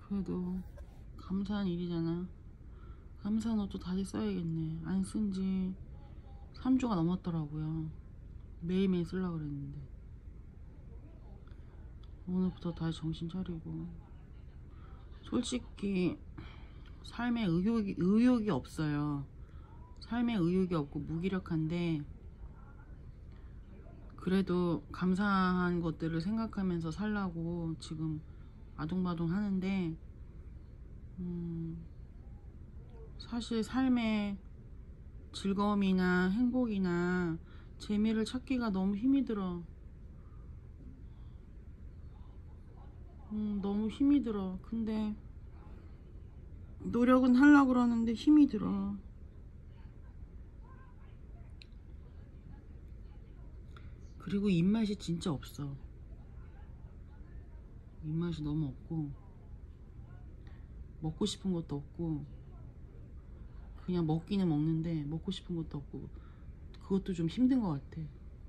그래도 감사한 일이잖아. 감사한 옷도 다시 써야겠네. 안 쓴 지 3주가 넘었더라고요. 매일매일 쓰려고 그랬는데 오늘부터 다시 정신 차리고. 솔직히 삶에 의욕이 없어요. 삶에 의욕이 없고 무기력한데, 그래도 감사한 것들을 생각하면서 살라고 지금 아둥바둥 하는데, 사실 삶에 즐거움이나 행복이나 재미를 찾기가 너무 힘이 들어. 너무 힘이 들어. 근데 노력은 하려고 그러는데 힘이 들어. 그리고 입맛이 진짜 없어. 입맛이 너무 없고 먹고 싶은 것도 없고, 그냥 먹기는 먹는데 먹고 싶은 것도 없고, 그것도 좀 힘든 것 같아.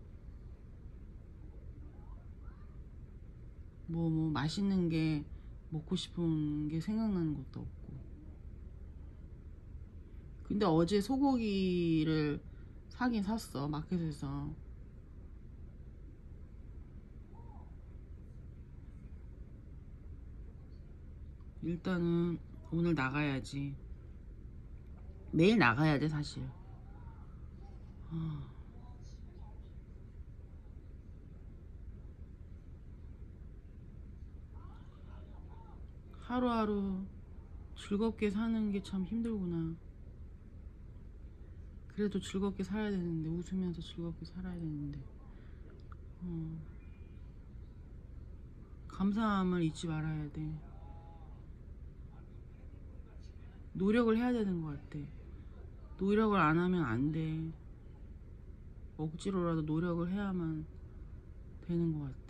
뭐 맛있는 게 먹고 싶은 게 생각나는 것도 없고. 근데 어제 소고기를 사긴 샀어, 마켓에서. 일단은 오늘 나가야지. 매일 나가야 돼 사실. 하루하루 즐겁게 사는 게 참 힘들구나. 그래도 즐겁게 살아야 되는데, 웃으면서 즐겁게 살아야 되는데, 감사함을 잊지 말아야 돼. 노력을 해야 되는 것 같아. 노력을 안 하면 안 돼. 억지로라도 노력을 해야만 되는 것 같아.